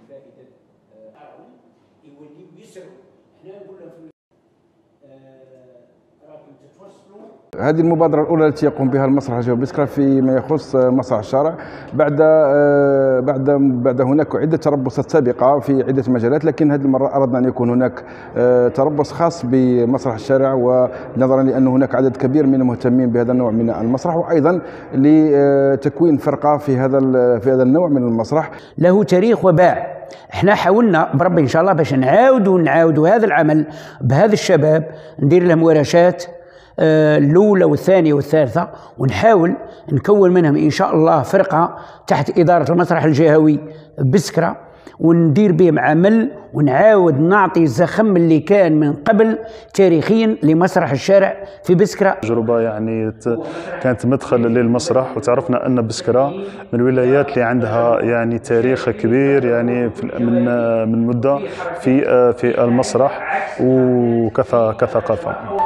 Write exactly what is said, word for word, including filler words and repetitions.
الفائده يوليو يسروا. حنا نقول لهم راكم تتوصلوا. هذه المبادرة الأولى التي يقوم بها المسرح الجوهوي بسكرة فيما يخص مسرح الشارع، بعد بعد بعد هناك عدة تربصات سابقة في عدة مجالات، لكن هذه المرة أردنا أن يكون هناك تربص خاص بمسرح الشارع، ونظرا لأن هناك عدد كبير من المهتمين بهذا النوع من المسرح، وأيضا لتكوين فرقة في هذا في هذا النوع من المسرح. له تاريخ وباع. احنا حاولنا بربي ان شاء الله باش نعاودوا نعاودوا هذا العمل بهذا الشباب، ندير لهم ورشات الأولى والثانية والثالثة، ونحاول نكون منهم إن شاء الله فرقة تحت إدارة المسرح الجهوي بسكرة، وندير بهم عمل ونعاود نعطي الزخم اللي كان من قبل تاريخيا لمسرح الشارع في بسكرة. تجربة يعني كانت مدخل للمسرح، وتعرفنا أن بسكرة من الولايات اللي عندها يعني تاريخ كبير يعني من من مدة في في المسرح وكثقافة.